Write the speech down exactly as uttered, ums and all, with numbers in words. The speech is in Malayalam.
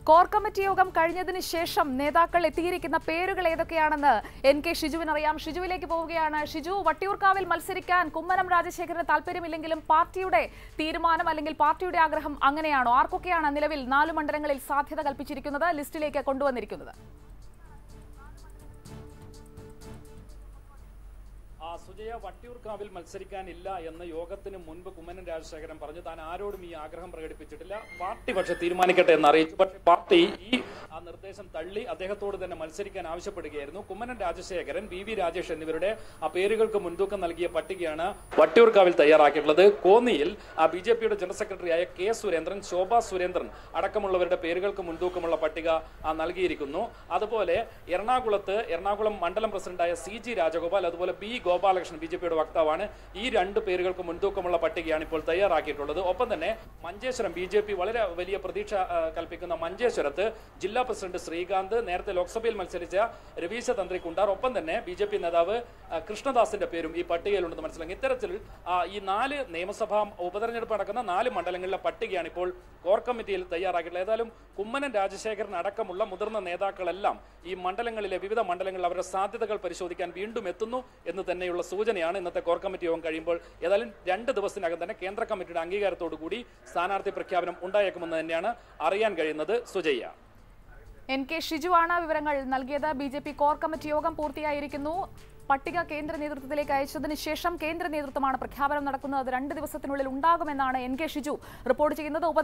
കോർ കമ്മിറ്റി യോഗം കഴിഞ്ഞതിന് ശേഷം നേതാക്കൾ എത്തിയിരിക്കുന്ന പേരുകൾ ഏതൊക്കെയാണെന്ന് എൻ കെ ഷിജുവിനറിയാം. ഷിജുവിലേക്ക് പോവുകയാണ്. ഷിജു, വട്ടിയൂർക്കാവിൽ മത്സരിക്കാൻ കുമ്മനം രാജശേഖരന് താല്പര്യമില്ലെങ്കിലും പാർട്ടിയുടെ തീരുമാനം അല്ലെങ്കിൽ പാർട്ടിയുടെ ആഗ്രഹം അങ്ങനെയാണോ? ആർക്കൊക്കെയാണ് നിലവിൽ നാല് മണ്ഡലങ്ങളിൽ സാധ്യത കൽപ്പിച്ചിരിക്കുന്നത്, ലിസ്റ്റിലേക്ക് കൊണ്ടുവന്നിരിക്കുന്നത്? സുജയ, വട്ടിയൂർക്കാവിൽ മത്സരിക്കാനില്ല എന്ന് യോഗത്തിന് മുൻപ് കുമ്മനം രാജശേഖരൻ പറഞ്ഞു. താൻ ആരോടും ഈ ആഗ്രഹം പ്രകടിപ്പിച്ചിട്ടില്ല. പാർട്ടി പക്ഷെ തീരുമാനിക്കട്ടെ എന്ന് അറിയിച്ചു. പക്ഷേ പാർട്ടി ഈ ആ നിർദ്ദേശം തള്ളി അദ്ദേഹത്തോട് തന്നെ മത്സരിക്കാൻ ആവശ്യപ്പെടുകയായിരുന്നു. കുമ്മനം രാജശേഖരൻ, വി വി രാജേഷ് എന്നിവരുടെ ആ പേരുകൾക്ക് മുൻതൂക്കം നൽകിയ പട്ടികയാണ് വട്ടിയൂർക്കാവിൽ തയ്യാറാക്കിയിട്ടുള്ളത്. കോന്നിയിൽ ആ ബി ജെ പിയുടെ ജനറൽ സെക്രട്ടറിയായ കെ സുരേന്ദ്രൻ, ശോഭാ സുരേന്ദ്രൻ അടക്കമുള്ളവരുടെ പേരുകൾക്ക് മുൻതൂക്കമുള്ള പട്ടിക നൽകിയിരിക്കുന്നു. അതുപോലെ എറണാകുളത്ത് എറണാകുളം മണ്ഡലം പ്രസിഡന്റായ സി ജി രാജഗോപാൽ, അതുപോലെ ബി ഗോപാലകൃഷ്ണൻ ബി ജെ പിയുടെ വക്താവാണ്. ഈ രണ്ട് പേരുകൾക്ക് മുൻതൂക്കമുള്ള പട്ടികയാണ് ഇപ്പോൾ തയ്യാറാക്കിയിട്ടുള്ളത്. ഒപ്പം തന്നെ മഞ്ചേശ്വരം, ബി ജെ പി വളരെ വലിയ പ്രതീക്ഷ കൽപ്പിക്കുന്ന മഞ്ചേശ്വരത്ത് ജില്ലാ പ്രസിഡന്റ് ശ്രീകാന്ത്, നേരത്തെ ലോക്സഭയിൽ മത്സരിച്ച രവീശ തന്ത്രി കുണ്ടാർ, ഒപ്പം തന്നെ ബി ജെ പി നേതാവ് കൃഷ്ണദാസിന്റെ പേരും ഈ പട്ടികയിലുണ്ടെന്ന് മനസ്സിലാക്കി. ഇത്തരത്തിൽ ഈ നാല് നിയമസഭാ ഉപതെരഞ്ഞെടുപ്പ് നടക്കുന്ന നാല് മണ്ഡലങ്ങളിലെ പട്ടികയാണ് ഇപ്പോൾ കോർ കമ്മിറ്റിയിൽ തയ്യാറാക്കിയിട്ടുള്ളത്. ഏതായാലും കുമ്മനം രാജശേഖരൻ അടക്കമുള്ള മുതിർന്ന നേതാക്കളെല്ലാം ഈ മണ്ഡലങ്ങളിലെ വിവിധ മണ്ഡലങ്ങളിൽ അവരുടെ സാധ്യതകൾ പരിശോധിക്കാൻ വീണ്ടും എത്തുന്നു എന്ന് തന്നെയുള്ള സൂചനയാണ് ഇന്നത്തെ കോർ കമ്മിറ്റി യോഗം കഴിയുമ്പോൾ. ഏതായാലും രണ്ട് ദിവസത്തിനകം തന്നെ കേന്ദ്ര കമ്മിറ്റിയുടെ അംഗീകാരത്തോടു കൂടി സ്ഥാനാർത്ഥി പ്രഖ്യാപനം ഉണ്ടായേക്കുമെന്ന് തന്നെയാണ് അറിയാൻ കഴിയുന്നത്. സുജയ്യ, എൻ കെ ഷിജു ആണ് വിവരങ്ങൾ നൽകിയത്. B J P core committee യോഗം പൂർത്തിയായിരിക്കുന്നു. പട്ടിക കേന്ദ്ര നേതൃത്വത്തിലേക്ക് അയച്ചതിന് ശേഷം കേന്ദ്ര നേതൃത്വമാണ് പ്രഖ്യാപനം നടക്കുന്നത്. അത് രണ്ട് ദിവസത്തിനുള്ളിൽ ഉണ്ടാകുമെന്നാണ് എൻ കെ ഷിജു റിപ്പോർട്ട് ചെയ്യുന്നത്.